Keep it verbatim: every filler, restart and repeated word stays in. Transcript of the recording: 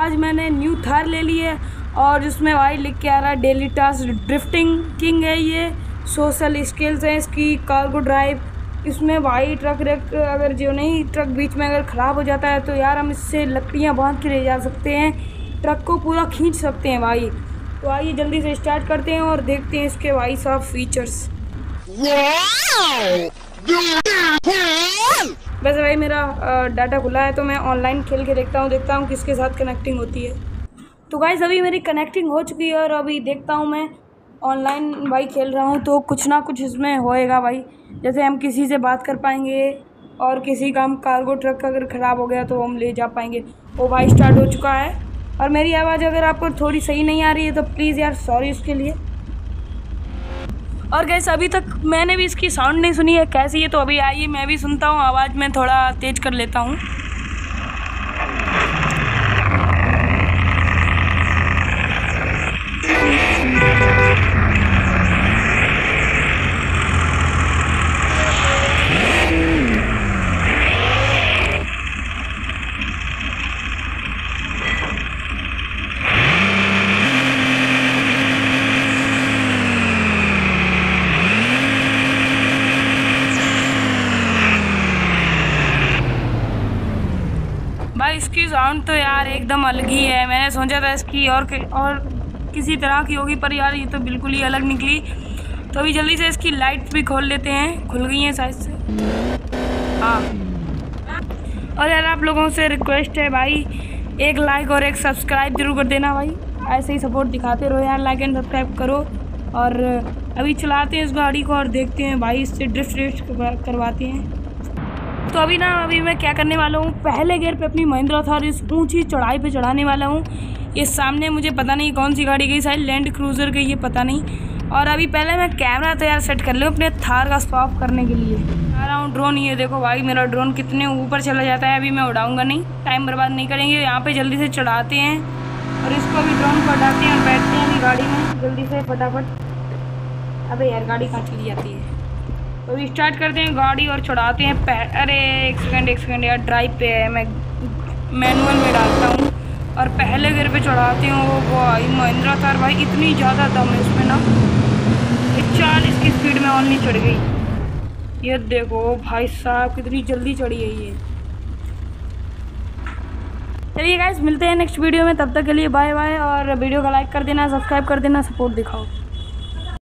आज मैंने न्यू थार ले ली है और जिसमें भाई लिख के आ रहा है डेली टास्क ड्रिफ्टिंग किंग है ये, सोशल स्किल्स है इसकी, कार्गो ड्राइव। इसमें भाई ट्रक रक अगर जो नहीं ट्रक बीच में अगर ख़राब हो जाता है तो यार हम इससे लकड़ियाँ बांध के ले जा सकते हैं, ट्रक को पूरा खींच सकते हैं भाई। तो आइए जल्दी से स्टार्ट करते हैं और देखते हैं इसके भाई साहब फीचर्स। वैसे भाई मेरा डाटा खुला है तो मैं ऑनलाइन खेल के देखता हूँ देखता हूँ किसके साथ कनेक्टिंग होती है। तो गाइस अभी मेरी कनेक्टिंग हो चुकी है और अभी देखता हूँ मैं ऑनलाइन भाई खेल रहा हूँ तो कुछ ना कुछ इसमें होएगा भाई। जैसे हम किसी से बात कर पाएंगे और किसी का हम कार्गो ट्रक अगर ख़राब हो गया तो हम ले जा पाएंगे। वो भाई स्टार्ट हो चुका है और मेरी आवाज़ अगर आपको थोड़ी सही नहीं आ रही है तो प्लीज़ यार सॉरी उसके लिए। और गाइस अभी तक मैंने भी इसकी साउंड नहीं सुनी है कैसी है, तो अभी आइए मैं भी सुनता हूँ, आवाज़ में थोड़ा तेज़ कर लेता हूँ। भाई इसकी साउंड तो यार एकदम अलग ही है। मैंने सोचा था इसकी और और किसी तरह की होगी पर यार ये तो बिल्कुल ही अलग निकली। तो अभी जल्दी से इसकी लाइट्स भी खोल लेते हैं, खुल गई हैं शायद से। हाँ और यार आप लोगों से रिक्वेस्ट है भाई एक लाइक और एक सब्सक्राइब जरूर कर देना भाई, ऐसे ही सपोर्ट दिखाते रहो यार, लाइक एंड सब्सक्राइब करो। और अभी चलाते हैं इस गाड़ी को और देखते हैं भाई इससे ड्रिफ्ट ड्रिफ्ट करवाते हैं। तो अभी ना अभी मैं क्या करने वाला हूँ, पहले गियर पे अपनी महिंद्रा थार इस ऊंची चढ़ाई पे चढ़ाने वाला हूँ। ये सामने मुझे पता नहीं कौन सी गाड़ी गई, शायद लैंड क्रूज़र गई, ये पता नहीं। और अभी पहले मैं कैमरा तो यार सेट कर लूँ अपने थार का स्वाप करने के लिए। आ रहा हूँ ड्रोन, ये देखो भाई मेरा ड्रोन कितने ऊपर चला जाता है। अभी मैं उड़ाऊँगा नहीं, टाइम बर्बाद नहीं करेंगे, यहाँ पर जल्दी से चढ़ाते हैं और इसको अभी ड्रोन को हटाते हैं और बैठते हैं अभी गाड़ी में जल्दी से फटाफट। अबे यार गाड़ी कहाँ चली जाती है। तो स्टार्ट करते हैं गाड़ी और चढ़ाते हैं। अरे एक सेकंड एक सेकंड यार, ड्राइव पे है, मैं मैनुअल में डालता हूँ और पहले गियर पे चढ़ाती हूँ। वो भाई महिंद्रा थार भाई इतनी ज़्यादा दम है इसमें ना, चालीस की स्पीड में ऑनली चढ़ गई। ये देखो भाई साहब कितनी जल्दी चढ़ी है ये। चलिए गाइस मिलते हैं नेक्स्ट वीडियो में, तब तक के लिए बाय बाय। और वीडियो को लाइक कर देना, सब्सक्राइब कर देना, सपोर्ट दिखाओ।